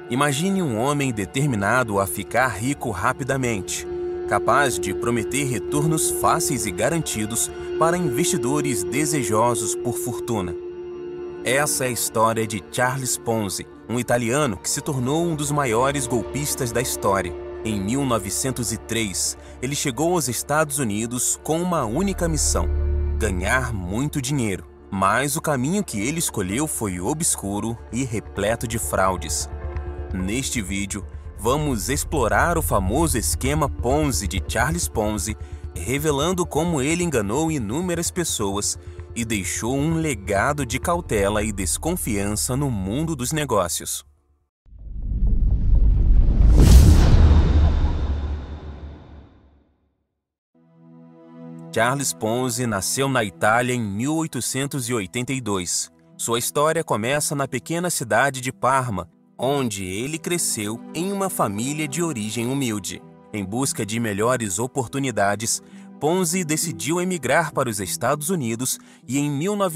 Imagine um homem determinado a ficar rico rapidamente, capaz de prometer retornos fáceis e garantidos para investidores desejosos por fortuna. Essa é a história de Charles Ponzi, um italiano que se tornou um dos maiores golpistas da história. Em 1903, ele chegou aos Estados Unidos com uma única missão: ganhar muito dinheiro. Mas o caminho que ele escolheu foi obscuro e repleto de fraudes. Neste vídeo, vamos explorar o famoso esquema Ponzi de Charles Ponzi, revelando como ele enganou inúmeras pessoas e deixou um legado de cautela e desconfiança no mundo dos negócios. Charles Ponzi nasceu na Itália em 1882. Sua história começa na pequena cidade de Parma, onde ele cresceu em uma família de origem humilde. Em busca de melhores oportunidades, Ponzi decidiu emigrar para os Estados Unidos e em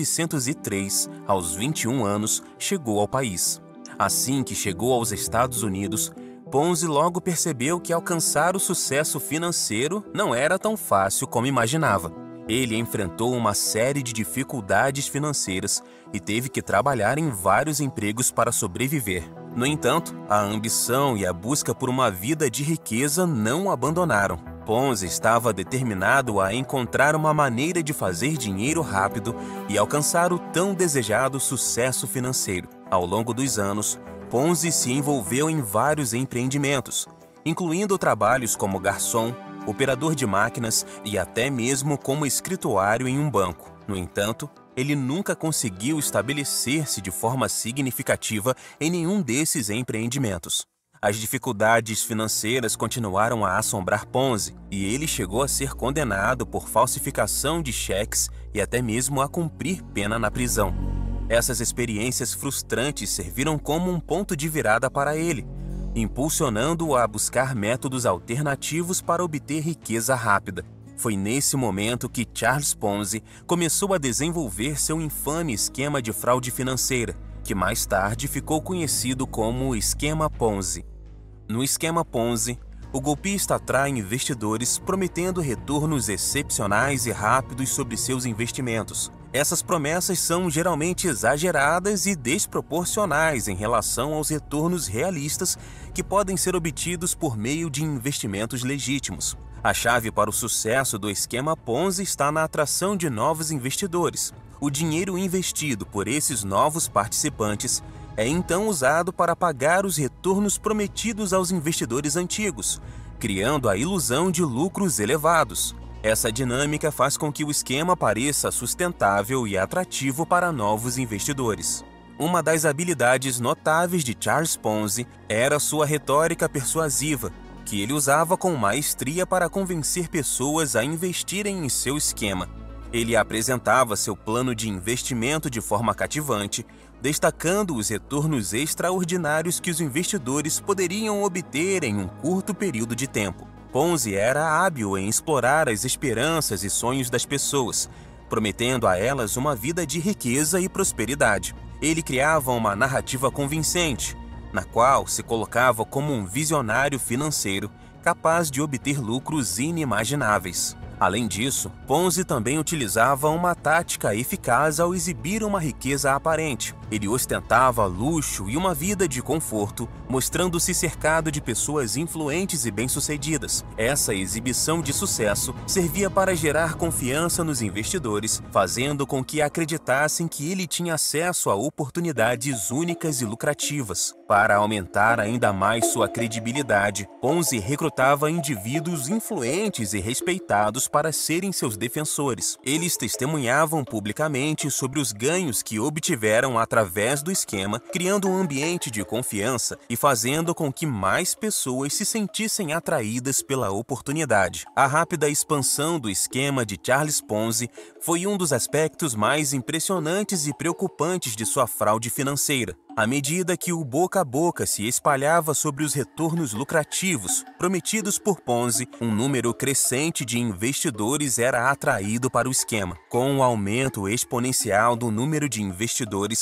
1903, aos 21 anos, chegou ao país. Assim que chegou aos Estados Unidos, Ponzi logo percebeu que alcançar o sucesso financeiro não era tão fácil como imaginava. Ele enfrentou uma série de dificuldades financeiras e teve que trabalhar em vários empregos para sobreviver. No entanto, a ambição e a busca por uma vida de riqueza não o abandonaram. Ponzi estava determinado a encontrar uma maneira de fazer dinheiro rápido e alcançar o tão desejado sucesso financeiro. Ao longo dos anos, Ponzi se envolveu em vários empreendimentos, incluindo trabalhos como garçom, operador de máquinas e até mesmo como escrituário em um banco. No entanto, ele nunca conseguiu estabelecer-se de forma significativa em nenhum desses empreendimentos. As dificuldades financeiras continuaram a assombrar Ponzi e ele chegou a ser condenado por falsificação de cheques e até mesmo a cumprir pena na prisão. Essas experiências frustrantes serviram como um ponto de virada para ele, impulsionando-o a buscar métodos alternativos para obter riqueza rápida. Foi nesse momento que Charles Ponzi começou a desenvolver seu infame esquema de fraude financeira, que mais tarde ficou conhecido como Esquema Ponzi. No esquema Ponzi, o golpista atrai investidores prometendo retornos excepcionais e rápidos sobre seus investimentos. Essas promessas são geralmente exageradas e desproporcionais em relação aos retornos realistas que podem ser obtidos por meio de investimentos legítimos. A chave para o sucesso do esquema Ponzi está na atração de novos investidores. O dinheiro investido por esses novos participantes é então usado para pagar os retornos prometidos aos investidores antigos, criando a ilusão de lucros elevados. Essa dinâmica faz com que o esquema pareça sustentável e atrativo para novos investidores. Uma das habilidades notáveis de Charles Ponzi era sua retórica persuasiva, que ele usava com maestria para convencer pessoas a investirem em seu esquema. Ele apresentava seu plano de investimento de forma cativante, destacando os retornos extraordinários que os investidores poderiam obter em um curto período de tempo. Ponzi era hábil em explorar as esperanças e sonhos das pessoas, prometendo a elas uma vida de riqueza e prosperidade. Ele criava uma narrativa convincente, na qual se colocava como um visionário financeiro capaz de obter lucros inimagináveis. Além disso, Ponzi também utilizava uma tática eficaz ao exibir uma riqueza aparente. Ele ostentava luxo e uma vida de conforto, mostrando-se cercado de pessoas influentes e bem-sucedidas. Essa exibição de sucesso servia para gerar confiança nos investidores, fazendo com que acreditassem que ele tinha acesso a oportunidades únicas e lucrativas. Para aumentar ainda mais sua credibilidade, Ponzi recrutava indivíduos influentes e respeitados para serem seus defensores. Eles testemunhavam publicamente sobre os ganhos que obtiveram através do esquema, criando um ambiente de confiança e fazendo com que mais pessoas se sentissem atraídas pela oportunidade. A rápida expansão do esquema de Charles Ponzi foi um dos aspectos mais impressionantes e preocupantes de sua fraude financeira. À medida que o boca a boca se espalhava sobre os retornos lucrativos prometidos por Ponzi, um número crescente de investidores era atraído para o esquema. Com o aumento exponencial do número de investidores,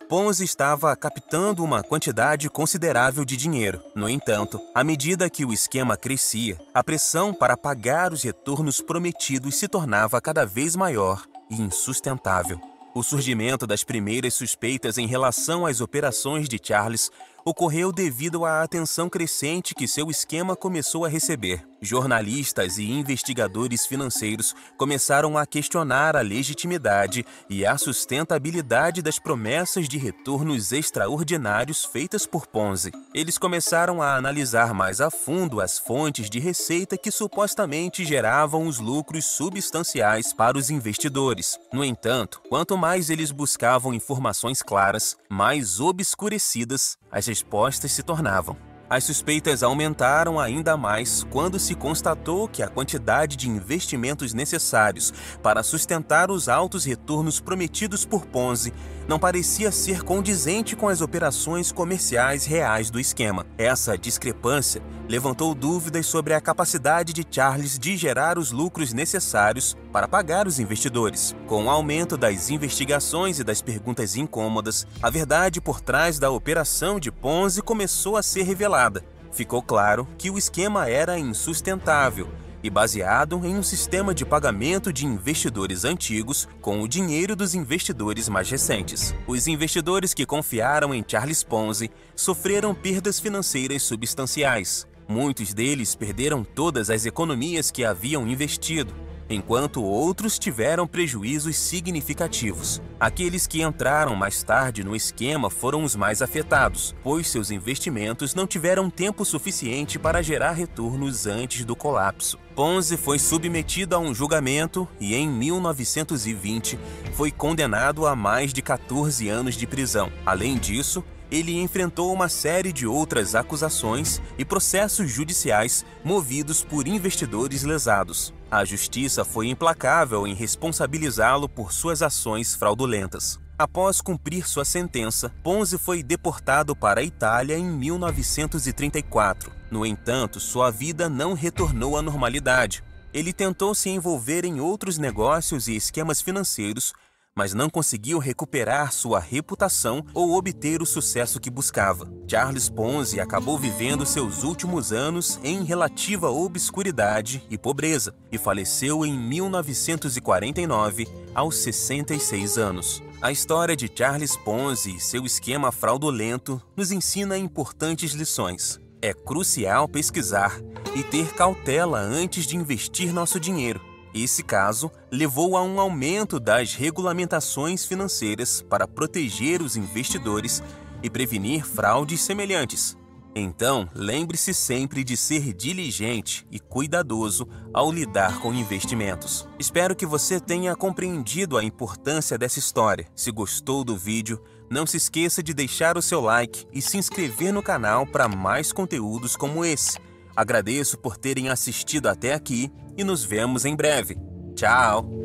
Ponzi estava captando uma quantidade considerável de dinheiro. No entanto, à medida que o esquema crescia, a pressão para pagar os retornos prometidos se tornava cada vez maior e insustentável. O surgimento das primeiras suspeitas em relação às operações de Charles ocorreu devido à atenção crescente que seu esquema começou a receber. Jornalistas e investigadores financeiros começaram a questionar a legitimidade e a sustentabilidade das promessas de retornos extraordinários feitas por Ponzi. Eles começaram a analisar mais a fundo as fontes de receita que supostamente geravam os lucros substanciais para os investidores. No entanto, quanto mais eles buscavam informações claras, mais obscurecidas as respostas se tornavam. As suspeitas aumentaram ainda mais quando se constatou que a quantidade de investimentos necessários para sustentar os altos retornos prometidos por Ponzi não parecia ser condizente com as operações comerciais reais do esquema. Essa discrepância levantou dúvidas sobre a capacidade de Charles de gerar os lucros necessários para pagar os investidores. Com o aumento das investigações e das perguntas incômodas, a verdade por trás da operação de Ponzi começou a ser revelada. Ficou claro que o esquema era insustentável e baseado em um sistema de pagamento de investidores antigos com o dinheiro dos investidores mais recentes. Os investidores que confiaram em Charles Ponzi sofreram perdas financeiras substanciais. Muitos deles perderam todas as economias que haviam investido, enquanto outros tiveram prejuízos significativos. Aqueles que entraram mais tarde no esquema foram os mais afetados, pois seus investimentos não tiveram tempo suficiente para gerar retornos antes do colapso. Ponzi foi submetido a um julgamento e, em 1920, foi condenado a mais de 14 anos de prisão. Além disso, ele enfrentou uma série de outras acusações e processos judiciais movidos por investidores lesados. A justiça foi implacável em responsabilizá-lo por suas ações fraudulentas. Após cumprir sua sentença, Ponzi foi deportado para a Itália em 1934. No entanto, sua vida não retornou à normalidade. Ele tentou se envolver em outros negócios e esquemas financeiros, mas não conseguiu recuperar sua reputação ou obter o sucesso que buscava. Charles Ponzi acabou vivendo seus últimos anos em relativa obscuridade e pobreza e faleceu em 1949, aos 66 anos. A história de Charles Ponzi e seu esquema fraudulento nos ensina importantes lições. É crucial pesquisar e ter cautela antes de investir nosso dinheiro. Esse caso levou a um aumento das regulamentações financeiras para proteger os investidores e prevenir fraudes semelhantes. Então, lembre-se sempre de ser diligente e cuidadoso ao lidar com investimentos. Espero que você tenha compreendido a importância dessa história. Se gostou do vídeo, não se esqueça de deixar o seu like e se inscrever no canal para mais conteúdos como esse. Agradeço por terem assistido até aqui e nos vemos em breve. Tchau!